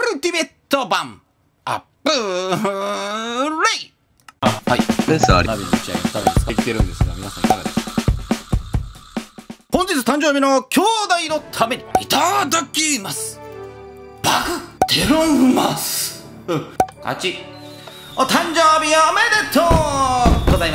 ルティメット版アップレイ。はい。 センスあり。 鍋の打ち上げのために使ってきてるんですが、皆さんいかがですか？本日誕生日の兄弟のためにいただきます。バグテロンマス。勝ち。お誕生日おめでとうございます。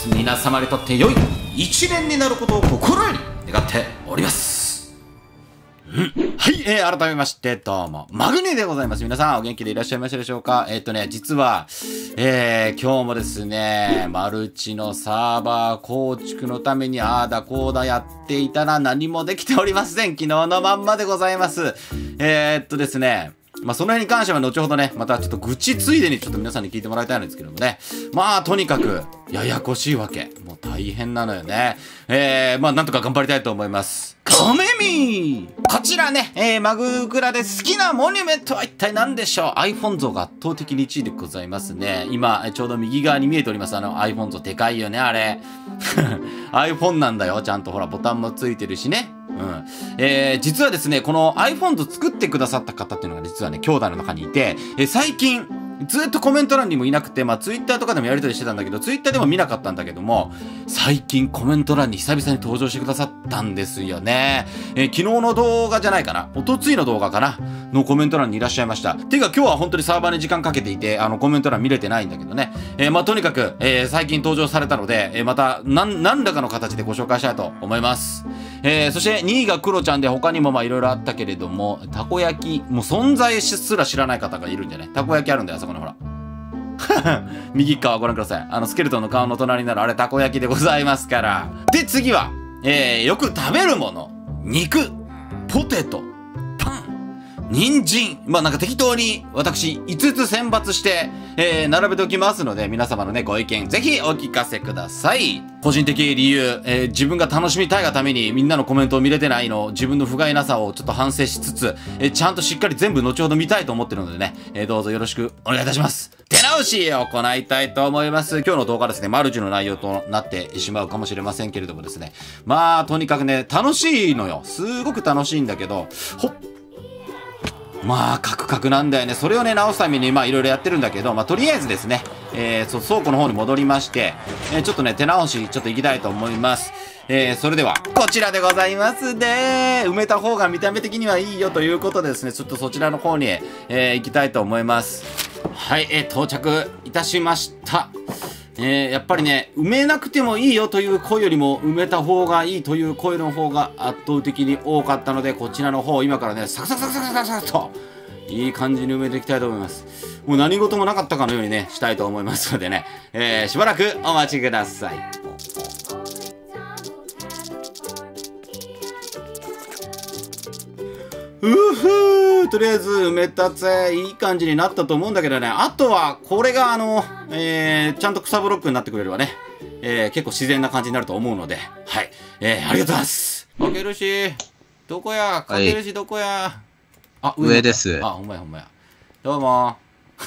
皆様にとって良い一年になることを心より願っております。はい、改めまして、どうも、マグニでございます。皆さん、お元気でいらっしゃいましたでしょうか？実は、今日もですね、マルチのサーバー構築のために、ああだこうだやっていたら何もできておりません。昨日のまんまでございます。ですね、まあ、その辺に関しては後ほどね、またちょっと愚痴ついでにちょっと皆さんに聞いてもらいたいんですけどもね。まあ、とにかく、ややこしいわけ。もう大変なのよね。まあ、なんとか頑張りたいと思います。コメミーこちらね、マグクラで好きなモニュメントは一体何でしょう？ iPhone 像が圧倒的に1位でございますね。今、ちょうど右側に見えております。iPhone 像でかいよね、あれ。iPhone なんだよ。ちゃんとほら、ボタンもついてるしね。うん。実はですね、この iPhone 像作ってくださった方っていうのが実はね、兄弟の中にいて、最近、ずっとコメント欄にもいなくて、まあ、ツイッターとかでもやりとりしてたんだけど、ツイッターでも見なかったんだけども、最近コメント欄に久々に登場してくださったんですよね。昨日の動画じゃないかな、おとついの動画かなのコメント欄にいらっしゃいました。ていうか今日は本当にサーバーに時間かけていて、コメント欄見れてないんだけどね。まあ、とにかく、最近登場されたので、また、何らかの形でご紹介したいと思います。そして2位がクロちゃんで、他にもまあいろいろあったけれども、たこ焼き、もう存在すら知らない方がいるんじゃない？たこ焼きあるんだよ、あそこのほら。右側ご覧ください。スケルトンの顔の隣になるあれたこ焼きでございますから。で、次は、よく食べるもの。肉、ポテト、パン、人参。まあなんか適当に私5つ選抜して、並べておきますので、皆様のね、ご意見ぜひお聞かせください。個人的理由、自分が楽しみたいがためにみんなのコメントを見れてないの、自分の不甲斐なさをちょっと反省しつつ、ちゃんとしっかり全部後ほど見たいと思ってるのでね、どうぞよろしくお願いいたします。手直しを行いたいと思います。今日の動画ですね、マルチの内容となってしまうかもしれませんけれどもですね。まあ、とにかくね、楽しいのよ。すごく楽しいんだけど、まあ、カクカクなんだよね。それをね、直すために、まあ、いろいろやってるんだけど、まあ、とりあえずですね、倉庫の方に戻りまして、ちょっとね、手直し、ちょっと行きたいと思います。それでは、こちらでございますね。埋めた方が見た目的にはいいよということでですね、ちょっとそちらの方に、行きたいと思います。はい、到着いたしました。やっぱりね、埋めなくてもいいよという声よりも、埋めた方がいいという声の方が圧倒的に多かったので、こちらの方、今からね、サクサクサクサクサクサクと、いい感じに埋めていきたいと思います。もう何事もなかったかのようにね、したいと思いますのでね、しばらくお待ちください。とりあえず埋め立ていい感じになったと思うんだけどね。あとはこれがちゃんと草ブロックになってくれればね、結構自然な感じになると思うので、はい、ありがとうございます。かけるしどこや、かけるしどこや、あ、 上です。 あ、ほんまやほんまや。どうも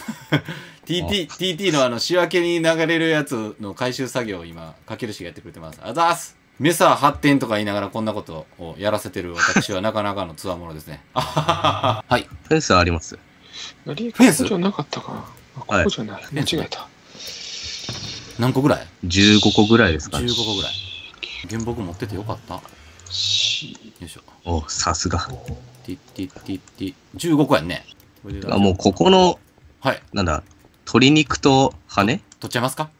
TT の仕分けに流れるやつの回収作業を今かけるしがやってくれてます。あざーす。メサ発展とか言いながらこんなことをやらせてる私はなかなかのつわものですね。はい。 フェンスあります。 フェンスじゃなかったか。ここじゃない。間違えた。 何個ぐらい？ 15 個ぐらいですかね。 15個ぐらい。原木持っててよかった。よいしょ。 お、さすが。 15個やんね。 もうここの、 はい。 なんだ、鶏肉と羽取っちゃいますか？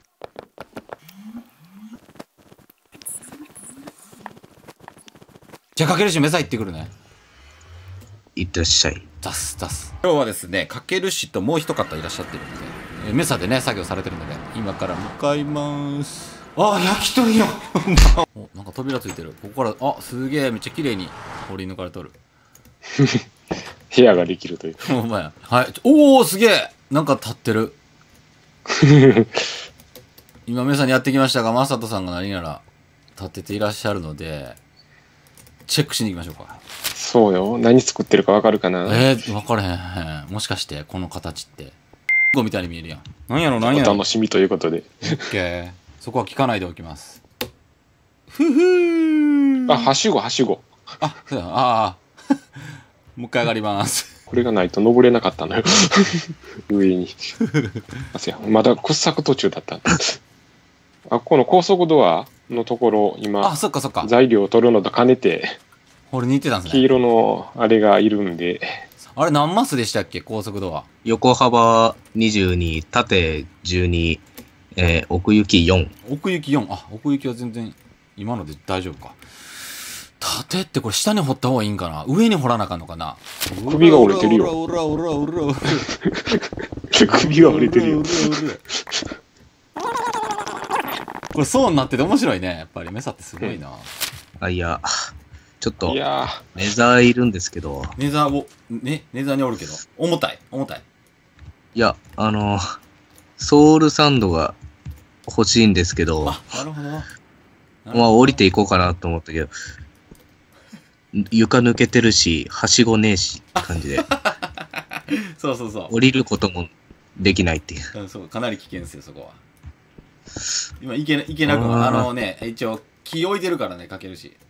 じゃあかけるしメサ行ってくるね。 いってらっしゃい。 出す。今日はですね、かけるしともう一方いらっしゃってるので、メサでね、作業されてるので、今から向かいます。あ、焼き鳥よお、なんか扉ついてる。ここから、あ、すげえ、めっちゃ綺麗に掘り抜かれとる。 部屋ができるという。 ほんまや。はい。おー、すげえなんか立ってる。今、メサにやってきましたが、マサトさんが何やら立ってていらっしゃるので、チェックしに行きましょうか。 そうよ。何作ってるかわかるかな？ 分からへん。もしかして、この形って。ゴみたいに見えるやん。なんやろ。 お楽しみということで。 オッケー。そこは聞かないでおきます。ふふー。 あ、はしご。 あ、そうや。ああ。もう一回上がります。 これがないと登れなかったのよ。上に。あ、そうや、まだ掘削途中だった。あ、この高速ドアのところ、今、 あ、そっかそっか。 材料を取るのと兼ねて、 これ似てたんですね。 黄色のあれがいるんで、 あれ何マスでしたっけ、高速ドア。 横幅22、縦12、奥行き4。 奥行き4。あ、奥行きは全然今ので大丈夫か。縦ってこれ下に掘った方がいいんかな、上に掘らなあかんのかな。 首が折れてるよ。 うらうらうらうらうら。 首が折れてるよ。 これ層になってて面白いね。やっぱりメサってすごいな。 あ、いや、ちょっとい、やネザーいるんですけど、 ネザーを、ね、ネザーにおるけど。重たい、重たい。 いや、ソウルサンドが欲しいんですけど、 あ、なるほど。 まあ降りていこうかなと思ったけど、床抜けてるし、はしごねえしって感じで、 そうそうそう。 降りることもできないっていう。 うん、そう、かなり危険ですよ、そこは。今、いけなくは、一応、木置いてるからね、かけるし。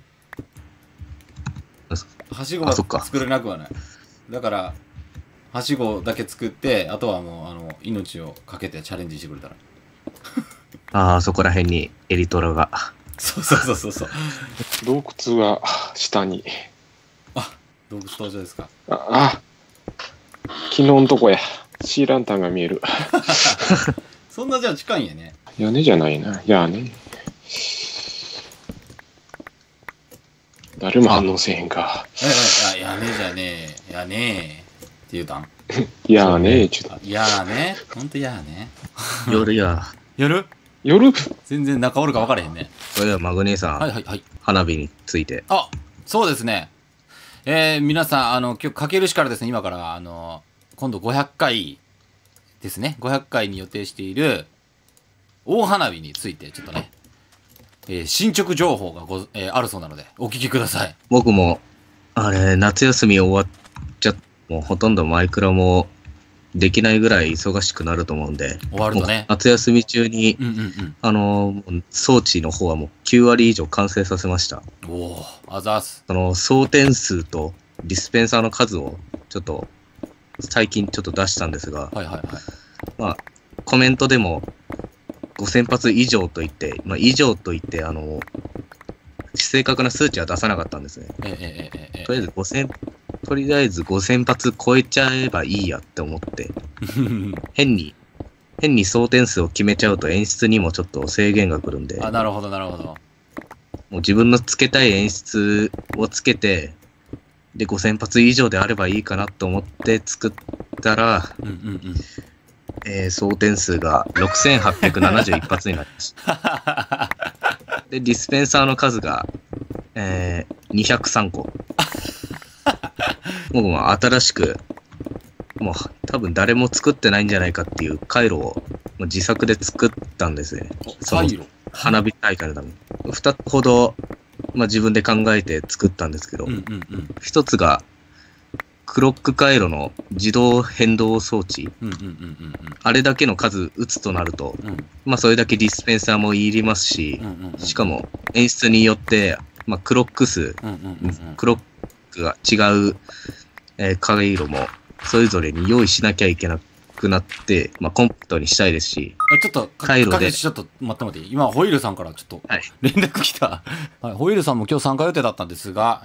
はしごはそっか作れなくはない。だから、はしごだけ作って、あとはもう、命をかけてチャレンジしてくれたら。 ああ、そこら辺にエリトラが。 そうそうそうそうそう。 洞窟が下に。 あ、洞窟登場ですか。 あ、昨日のとこや。シーランタンが見える。 そんなじゃあ近いんやね。 屋根じゃないな。屋根。誰も反応せえへんか。 屋根じゃねえ、やねえ。って言うたん。 屋根、ちょっと。 いやーね。ほんとやーね。 夜や。 夜夜全然中おるか分からへんね。 それではマグネさん、 はいはいはい。 花火について。 あ、そうですね。皆さん、今日、かけるしからですね、今から、今度500回ですね。500回に予定している、大花火について、ちょっとね、進捗情報があるそうなので、お聞きください。 僕も、あれ、夏休み終わっちゃっもうほとんどマイクラもできないぐらい忙しくなると思うんで、 終わるとねもう夏休み中に、装置の方はもう9割以上完成させました。 おお、あざーす。 その装填数とディスペンサーの数をちょっと最近ちょっと出したんですが、 はいはいはい。 まあ、コメントでも5000発以上と言って、まあ、以上と言って、正確な数値は出さなかったんですね。とりあえず5000発超えちゃえばいいやって思って、変に装填数を決めちゃうと演出にもちょっと制限が来るんで、 あ、なるほどなるほど。 もう自分のつけたい演出をつけて、で、5000発以上であればいいかなと思って作ったら、装填数が6871発になりました。で、ディスペンサーの数が、203個。僕も新しく、もう多分誰も作ってないんじゃないかっていう回路をもう自作で作ったんですね。その花火大会のために。2つほど、まあ、自分で考えて作ったんですけど、1つがクロック回路の自動変動装置。あれだけの数打つとなると、まあそれだけディスペンサーもいりますし、しかも演出によって、まあクロック数、クロックが違う、回路もそれぞれに用意しなきゃいけなくなって、まあコンパクトにしたいですし、 ちょっと、 回路でちょっと待って待って、今、ホイールさんからちょっと連絡来た。はい、ホイールさんも今日参加予定だったんですが、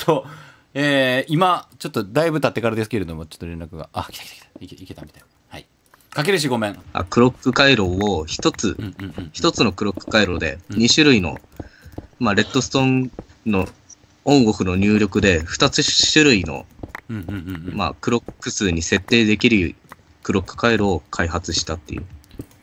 今、ちょっとだいぶ経ってからですけれども、ちょっと連絡が、来た。いけたみたいな。はい。かけるしごめん。 クロック回路を一つのクロック回路で2種類の、まあレッドストーンのオンオフの入力で2つ種類の、まあクロック数に設定できるクロック回路を開発したっていう。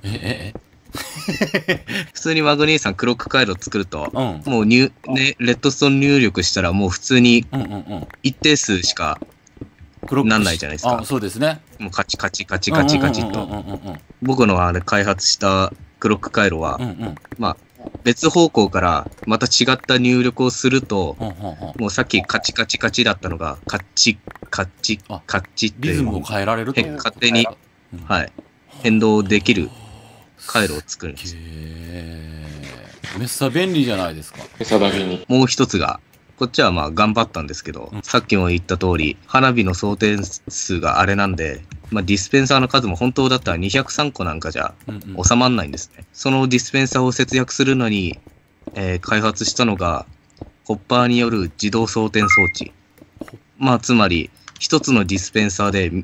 普通にマグニーさんクロック回路作ると、もうレッドストーン入力したらもう普通に一定数しかなんないじゃないですか。 そうですね。 もうカチカチカチカチカチと。僕の開発したクロック回路は、まあ別方向からまた違った入力をすると、もうさっきカチカチカチだったのがカッチカッチカッチってリズムを変えられると勝手に、はい、変動できる回路を作るんです。 めっさ便利じゃないですか。 餌だけに。 もう一つが、 こっちはまあ頑張ったんですけど、さっきも言った通り、花火の装填数があれなんで、まあディスペンサーの数も本当だったら203個なんかじゃ収まんないんですね。そのディスペンサーを節約するのに、開発したのが、ホッパーによる自動装填装置。まあつまり、一つのディスペンサーで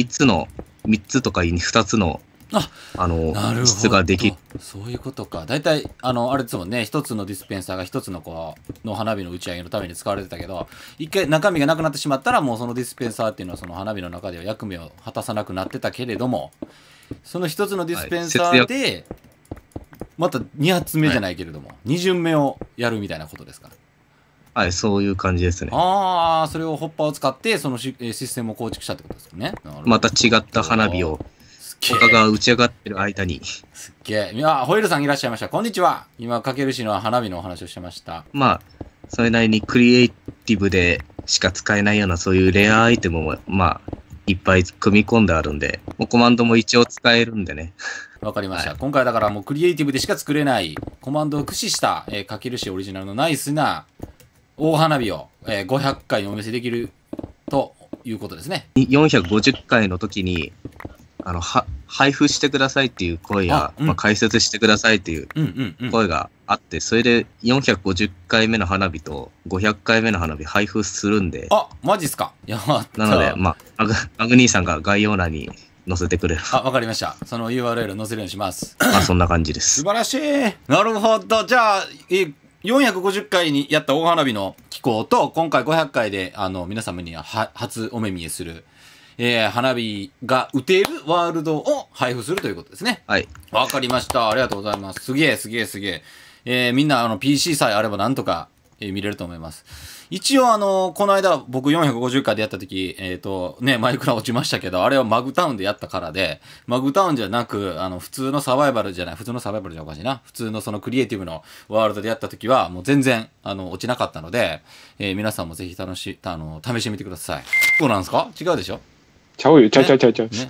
3つとか2つの質ができる。 そういうことか。大体、あれですもんね、一つのディスペンサーが一つのの花火の打ち上げのために使われてたけど、一回中身がなくなってしまったら、もうそのディスペンサーっていうのはその花火の中では役目を果たさなくなってたけれども、その一つのディスペンサーで、また2発目じゃないけれども、2巡目をやるみたいなことですか。 はい、そういう感じですね。 ああ、それをホッパーを使って、そのシステムを構築したってことですよね。 また違った花火を、他が打ち上がってる間に。 すっげえ。ホイールさんいらっしゃいました。こんにちは。今、かけるしの花火のお話をしてました。 まあ、それなりにクリエイティブでしか使えないようなそういうレアアイテムも、まあ、いっぱい組み込んであるんで、もうコマンドも一応使えるんでね。 わかりました。今回だからもうクリエイティブでしか作れないコマンドを駆使した、かけるしオリジナルのナイスな大花火を、500回にお見せできるということですね。 450回の時に、配布してくださいっていう声や、まあ、解説してくださいっていう声があって、それで450回目の花火と500回目の花火配布するんで。 あ、マジっすか。 なので、まあ、アグニーさんが概要欄に載せてくれる。 わかりました。その URL 載せるようにします。 まあ、そんな感じです。 素晴らしい。なるほど。じゃあ、450回にやった大花火の機構と、今回500回で、皆様には初お目見えする、花火が打てるワールドを配布するということですね。 はい。 わかりました。ありがとうございます。すげえ、すげえ、すげえ。みんな、PC さえあればなんとか、見れると思います。一応、この間、僕450回でやった時、マイクラ落ちましたけど、あれはマグタウンでやったからで、マグタウンじゃなく、普通のサバイバルじゃおかしいな。普通のそのクリエイティブのワールドでやった時は、もう全然、落ちなかったので、皆さんもぜひ試してみてください。そうなんですか？違うでしょ？ ちゃうよ、ちゃうよ。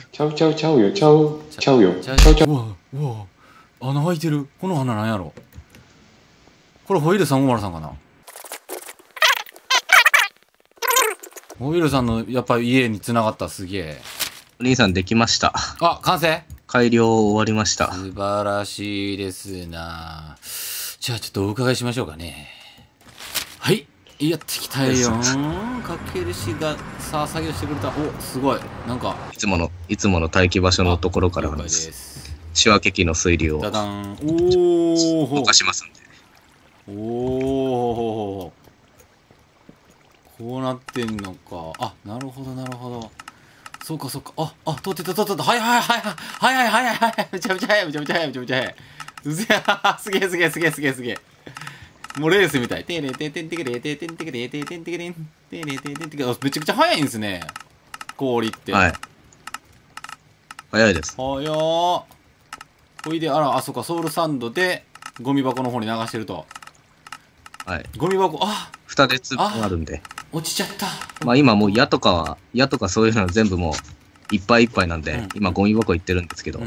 うわ、穴開いてる。この穴なんやろ？これホイール350さんかな？ホイールさんのやっぱり家に繋がった。すげえ。 お兄さんできました。 あ、完成？ 改良終わりました。 素晴らしいですな。じゃあちょっとお伺いしましょうかね。はい。やってきたよ。かけるしがさあ作業してくれた。お、すごい。なんかいつもの待機場所のところからです。仕分け機の水流を動かしますんで。 おお。こうなってんのか。あ、なるほどなるほど。そうかそうか。通ってた。はい。めちゃめちゃ早い。うぜや。すげえ。もうレースみたい。めちゃくちゃ速いんですね。氷って。 はい。早いです。 早ー。ほいで、そうか、ソウルサンドで、ゴミ箱の方に流してると。 はい。 ゴミ箱、 2列分あるんで。 落ちちゃった。 まあ今もう矢とかそういうの全部もういっぱいいっぱいなんで、今ゴミ箱行ってるんですけど。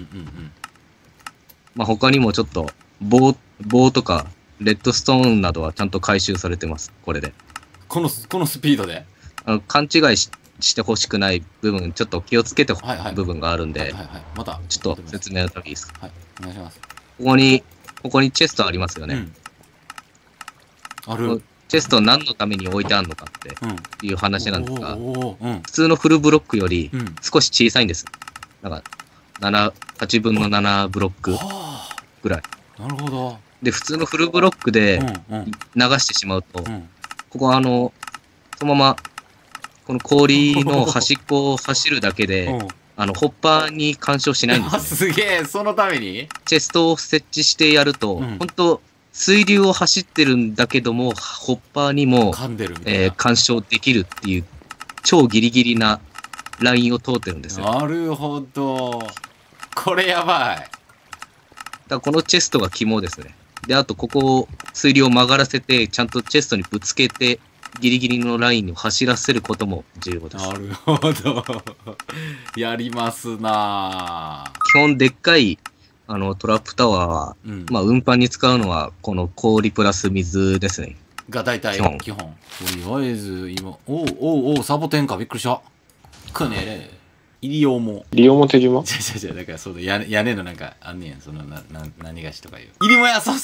まあ他にもちょっと、棒とか、レッドストーンなどはちゃんと回収されてます、これで。 このスピードで勘違いしてほしくない部分、ちょっと気をつけてほしい部分があるんで、 またちょっと説明のたびいいですか。 はい、お願いします。 ここにチェストありますよね。 ある。 チェスト何のために置いてあるのかっていう話なんですが、普通のフルブロックより少し小さいんです。なんか、8分の7ブロックぐらい。 なるほど。 で、普通のフルブロックで流してしまうと、ここはそのまま、この氷の端っこを走るだけで、ホッパーに干渉しないんですよ、ね。 すげえ、そのためにチェストを設置してやると、本当水流を走ってるんだけども、ホッパーにも、干渉できるっていう、超ギリギリなラインを通ってるんですよ。 なるほど。これやばい。 だからこのチェストが肝ですね。で、あとここを水流を曲がらせて、ちゃんとチェストにぶつけて、ギリギリのラインを走らせることも重要です。 なるほど。やりますなぁ。 基本でっかい、トラップタワーは、まあ運搬に使うのは、この氷プラス水ですね。 が大体基本。とりあえず、今、サボテンか、びっくりした。くねれ。西表。 西表島じゃだからそうだ、屋根のなんか、あんねやん、その、何がしとかいう。入母屋、そう。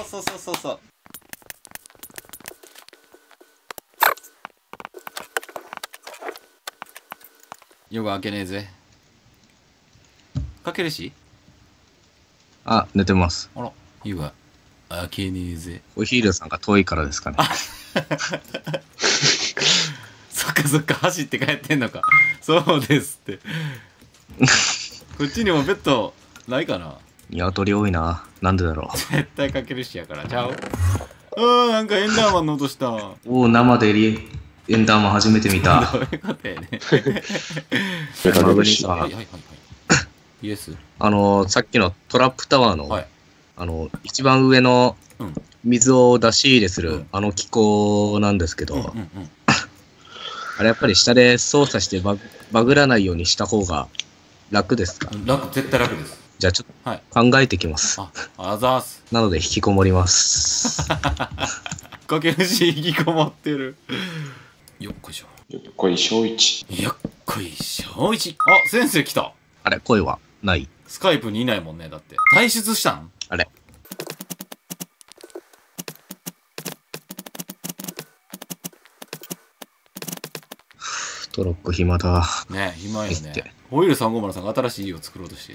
夜が明けねえぜ。かけるしあ、寝てます。 あら、夜が明けねえぜ。 お昼さんが遠いからですかね。 そっか、走って帰ってんのか。そうですって。こっちにもベッドないかな。 鶏多いな。なんでだろう。 絶対かけるしやからちゃう。なんかエンダーマンの音した。 おお、生でエンダーマン初めて見た。 どういうことやね。 マグニさん、 イエス。 さっきのトラップタワーの、 はい、 一番上の水を出し入れする、 うん、 機構なんですけど、あれやっぱり下で操作してバグらないようにした方が楽ですか？ 絶対楽です。 じゃあちょっと考えてきます。 あざーす。 なので引きこもります。 かけるし引きこもってる。よっこいしょ。 よっこいしょいち。 よっこいしょいち。あ、先生来た。 あれ、声はない。 スカイプにいないもんね、だって。退出したん？ あれ。トロッコ暇だ。 ね、暇よね。ホイール350さんが新しい家を作ろうとして。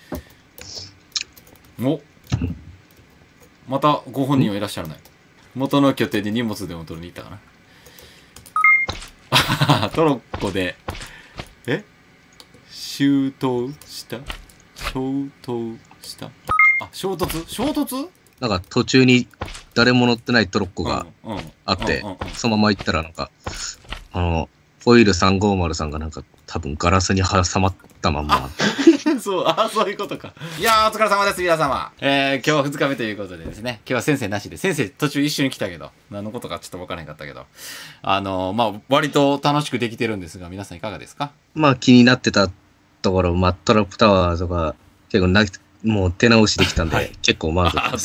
またご本人はいらっしゃらない。元の拠点に荷物でも取りに行ったかな。トロッコで、衝突した衝突なんか途中に誰も乗ってないトロッコがあって、そのまま行ったらなんか、ホイール350さんがなんか多分ガラスに挟まったまんま。 そういうことか。いやー、お疲れ様です、皆様。今日は2日目ということでですね、今日は先生なしで、先生途中一緒に来たけど、何のことかちょっと分からへんかったけど、割と楽しくできてるんですが、皆さんいかがですか？ まあ気になってたところ、トラップタワーとか、結構もう手直しできたんで、結構満足です。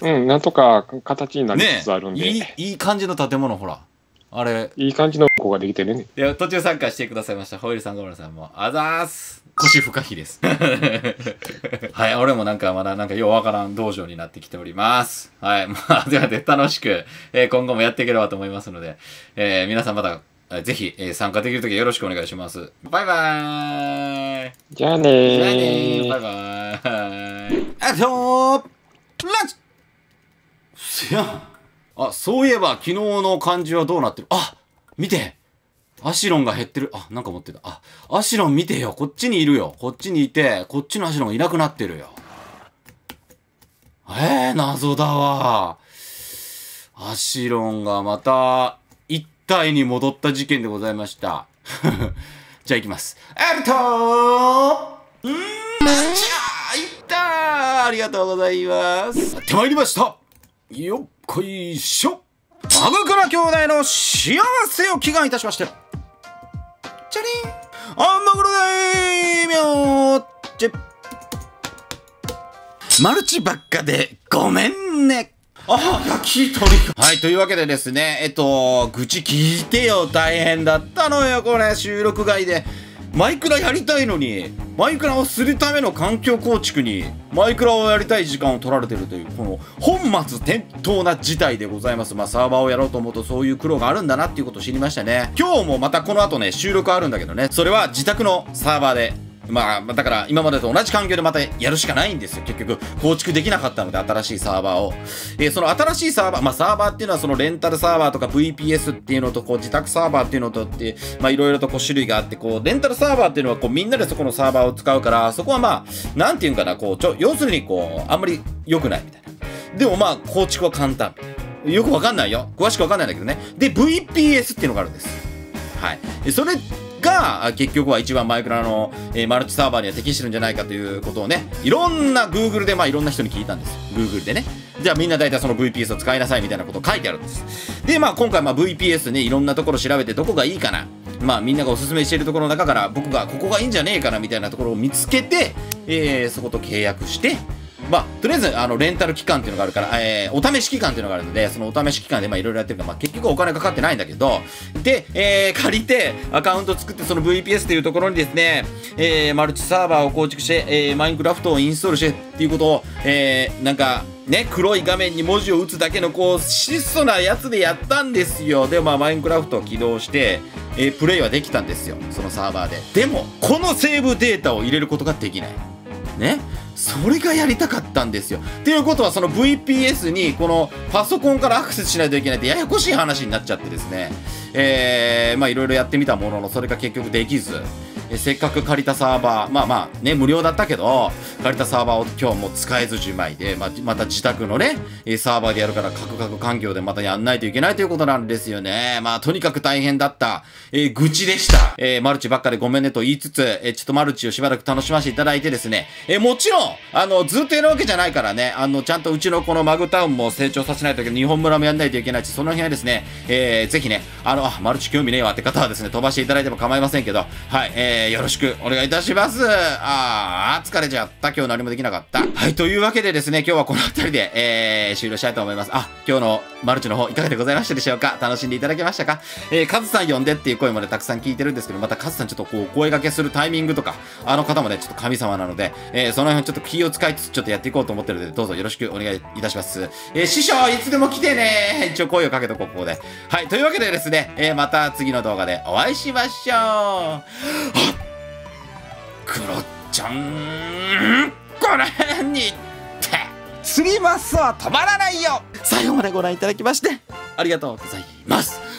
なんとか形になりつつあるんで。 いい感じの建物、ほら。あれ。 いい感じの子ができてるね。 いや、途中参加してくださいました。ホイール350さんも。あざーす。腰不可避です。はい、俺もまだようわからん道場になってきております。はい、で楽しく、今後もやっていければと思いますので、皆さんまた、ぜひ、参加できるときよろしくお願いします。バイバーイ。 じゃあねー。 バイバーイ。ランチせやん。そういえば昨日の漢字はどうなってる？見て。アシロンが減ってる。なんか持ってた。アシロン見てよ。こっちにいるよ。こっちにいて、こっちのアシロンがいなくなってるよ。謎だわ。アシロンがまた、一体に戻った事件でございました。じゃあ行きます。いったー！ありがとうございます。やってまいりました。よっこいしょ。マグクラ兄弟の幸せを祈願いたしまして。じゃりん。マグロ大名チマルチばっかでごめんね。焼き鳥。はい、というわけでですね、愚痴聞いてよ。大変だったのよ、これ、収録外で。マイクラやりたいのに、マイクラをするための環境構築に、マイクラをやりたい時間を取られてるという、この本末転倒な事態でございます。サーバーをやろうと思うとそういう苦労があるんだなっていうことを知りましたね。今日もまたこの後ね、収録あるんだけどね、それは自宅のサーバーで、だから今までと同じ環境でまたやるしかないんですよ。結局構築できなかったので、新しいサーバーを。その新しいサーバー、サーバーっていうのはそのレンタルサーバーとか VPS っていうのと自宅サーバーっていうのとっていろいろと種類があって、レンタルサーバーっていうのはみんなでそこのサーバーを使うから、そこはなんていうんかな、要するにあんまり良くないみたいな。でも構築は簡単。よくわかんないよ。詳しくわかんないんだけどね。で、VPS っていうのがあるんです。はい。それが結局は一番マイクラの、マルチサーバーには適してるんじゃないかということをね、いろんな Google でいろんな人に聞いたんですよ。Google でね。じゃあみんな大体その VPS を使いなさいみたいなことを書いてあるんです。で、今回VPS ね、いろんなところ調べてどこがいいかな。みんながおすすめしているところの中から僕がここがいいんじゃねえかなみたいなところを見つけて、そこと契約して、 とりあえず、レンタル期間っていうのがあるから、お試し期間っていうのがあるので、そのお試し期間で、いろいろやってるから、結局お金かかってないんだけど、で、借りて、アカウント作って、その VPS っていうところにですね、マルチサーバーを構築して、マインクラフトをインストールしてっていうことを、なんか、ね、黒い画面に文字を打つだけのこう質素なやつでやったんですよ。でマインクラフトを起動して、プレイはできたんですよ、そのサーバーで。でもこのセーブデータを入れることができないね。それがやりたかったんですよ。っていうことはその VPS にこのパソコンからアクセスしないといけないってややこしい話になっちゃってですね、いろいろやってみたもののそれが結局できず、せっかく借りたサーバー、ね、無料だったけど、借りたサーバーを今日も使えずじまいで、また自宅のね、サーバーでやるから、カクカク環境でまたやんないといけないということなんですよね。とにかく大変だった、愚痴でした。マルチばっかでごめんねと言いつつ、ちょっとマルチをしばらく楽しませていただいてですね、もちろん、ずっとやるわけじゃないからね、ちゃんとうちのこのマグタウンも成長させないといけない、日本村もやんないといけないし、その辺はですね、ぜひね、マルチ興味ねえわって方はですね、飛ばしていただいても構いませんけど、はい、よろしくお願いいたします。疲れちゃった。今日何もできなかった。はい、というわけでですね、今日はこの辺りで、終了したいと思います。今日のマルチの方いかがでございましたでしょうか。楽しんでいただけましたか。カズさん呼んでっていう声もね、たくさん聞いてるんですけど、またカズさんちょっとこう、声掛けするタイミングとか、方もね、ちょっと神様なので、その辺ちょっと気を使いつつちょっとやっていこうと思ってるので、どうぞよろしくお願いいたします。師匠、いつでも来てね。一応声をかけとこう、ここで。はい、というわけでですね、また次の動画でお会いしましょう。クロちゃん、この辺にって釣りマスは止まらないよ。最後までご覧いただきましてありがとうございます。